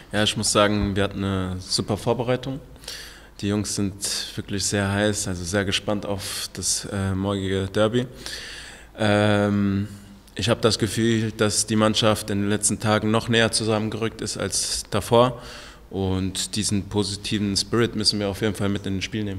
Ja, ich muss sagen, wir hatten eine super Vorbereitung. Die Jungs sind wirklich sehr heiß, also sehr gespannt auf das morgige Derby. Ähm, Ich habe das Gefühl, dass die Mannschaft in den letzten Tagen noch näher zusammengerückt ist als davor. Und diesen positiven Spirit müssen wir auf jeden Fall mit in den Spiel nehmen.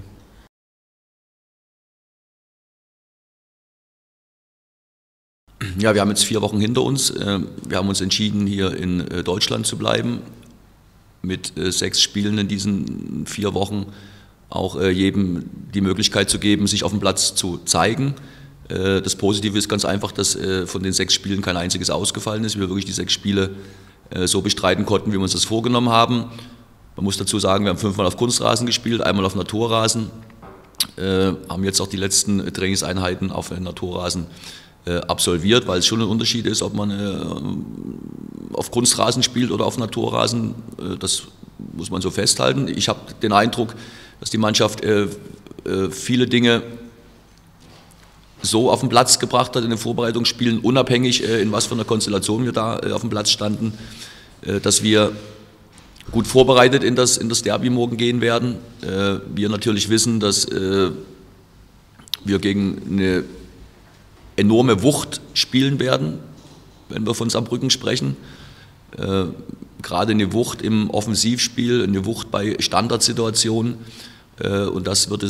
Ja, wir haben jetzt 4 Wochen hinter uns. Wir haben uns entschieden, hier in Deutschland zu bleiben, mit 6 Spielen in diesen 4 Wochen auch jedem die Möglichkeit zu geben, sich auf dem Platz zu zeigen. Das Positive ist ganz einfach, dass von den 6 Spielen kein einziges ausgefallen ist. Wir wirklich die 6 Spiele so bestreiten konnten, wie wir uns das vorgenommen haben. Man muss dazu sagen, wir haben 5-mal auf Kunstrasen gespielt, einmal auf Naturrasen, haben jetzt auch die letzten Trainingseinheiten auf Naturrasen absolviert, weil es schon ein Unterschied ist, ob man auf Kunstrasen spielt oder auf Naturrasen. Das muss man so festhalten. Ich habe den Eindruck, dass die Mannschaft viele Dinge so auf den Platz gebracht hat in den Vorbereitungsspielen, unabhängig in was für einer Konstellation wir da auf dem Platz standen, dass wir gut vorbereitet in das Derby morgen gehen werden. Wir natürlich wissen, dass wir gegen eine enorme Wucht spielen werden, wenn wir von Saarbrücken sprechen. Gerade eine Wucht im Offensivspiel, eine Wucht bei Standardsituationen. Und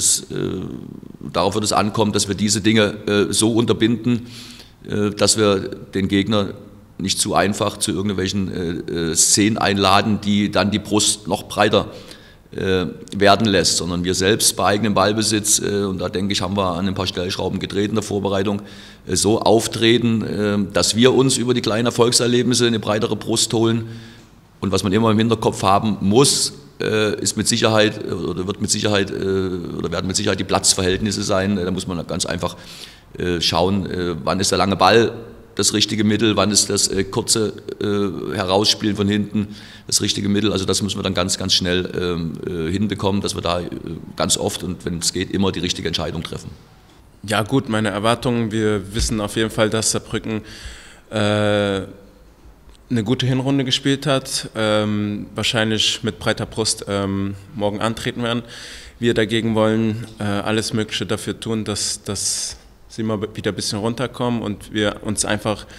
darauf wird es ankommen, dass wir diese Dinge so unterbinden, dass wir den Gegner nicht zu einfach zu irgendwelchen Szenen einladen, die dann die Brust noch breiter werden lässt, sondern wir selbst bei eigenem Ballbesitz, und da denke ich, haben wir an ein paar Stellschrauben gedreht in der Vorbereitung, so auftreten, dass wir uns über die kleinen Erfolgserlebnisse eine breitere Brust holen. Und was man immer im Hinterkopf haben muss, ist mit Sicherheit oder werden mit Sicherheit die Platzverhältnisse sein. Da muss man ganz einfach schauen, wann ist der lange Ball das richtige Mittel, wann ist das kurze Herausspielen von hinten das richtige Mittel. Also das müssen wir dann ganz, ganz schnell hinbekommen, dass wir da ganz oft und wenn es geht, immer die richtige Entscheidung treffen. Ja gut, meine Erwartungen, wir wissen auf jeden Fall, dass Saarbrücken eine gute Hinrunde gespielt hat, wahrscheinlich mit breiter Brust morgen antreten werden. Wir dagegen wollen alles Mögliche dafür tun, dass sie mal wieder ein bisschen runterkommen und wir uns einfach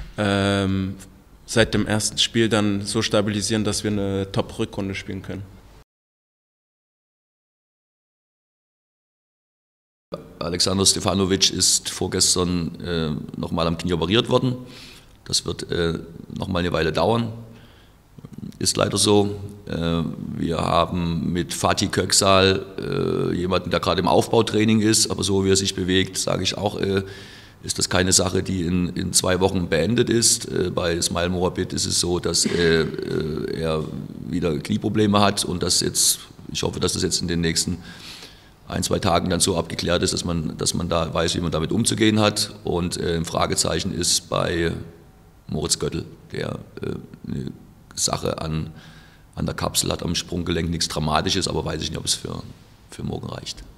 seit dem ersten Spiel dann so stabilisieren, dass wir eine Top-Rückrunde spielen können. Alexander Stefanovic ist vorgestern nochmal am Knie operiert worden. Das wird nochmal eine Weile dauern. Ist leider so. Wir haben mit Fatih Köksal jemanden, der gerade im Aufbautraining ist, aber so wie er sich bewegt, sage ich auch, ist das keine Sache, die in 2 Wochen beendet ist. Bei Ismail Moabit ist es so, dass er wieder Knieprobleme hat und ich hoffe, dass das jetzt in den nächsten 1-2 Tagen dann so abgeklärt ist, dass man da weiß, wie man damit umzugehen hat. Und ein Fragezeichen ist bei Moritz Göttl, der eine Sache an der Kapsel hat am Sprunggelenk, nichts Dramatisches, aber weiß ich nicht, ob es für morgen reicht.